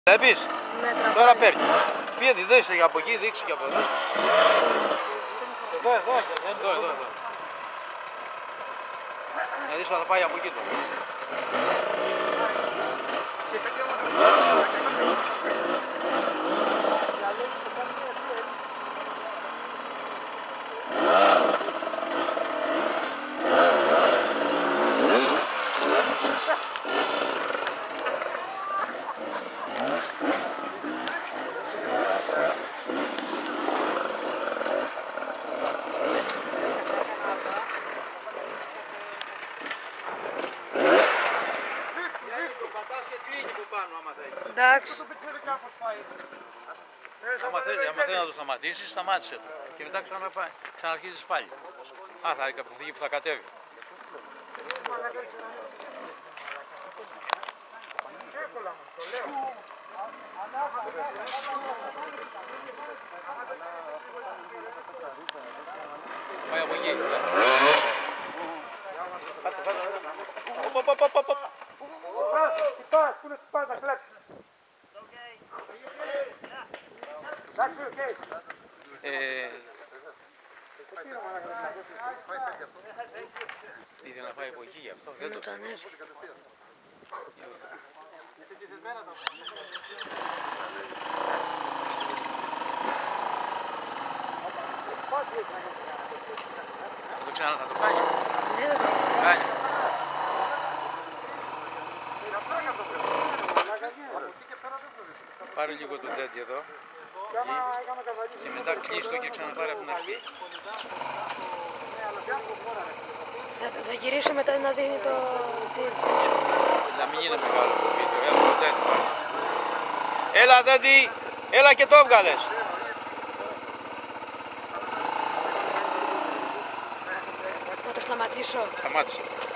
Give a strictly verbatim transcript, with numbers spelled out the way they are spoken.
Βλέπεις, Ναι, τώρα παίρνει. Πήγαινε, δείξε για από εκεί, δείξε και από εδώ. Εδώ, εδώ, εδώ, εδώ, εδώ. Να δεις θα πάει από εκεί τώρα. Εντάξει. Άμα θέλει, άμα θέλει να το σταματήσεις, σταμάτησε το. Και μετά ξαναπάει, ξαναρχίζεις πάλι. Α, θα είναι κάποια στιγμή που θα κατέβει. Πάει από εκεί. Πάτε, πάτε, πάτε. Πας, πού είναι πας να κλέψεις. Εντάξει, οκ. Ήθελε να πάει από εκεί γι' αυτό, δεν το Το ανέβει. Θα το ξανά, θα το κάνει. Ναι, δεν το Κάνει. Πάρε λίγο το τέτοιο εδώ. Και μετά κλείστο και ξαναπάρε από την αρχή. Θα, θα γυρίσω μετά να δίνει το τύπο. Να μην είναι μεγάλο το βίντεο. Έλα το τέτοιο. Έλα τέτοιο. Έλα και το βγάλες. Να το σταματήσω. Σταμάτησε.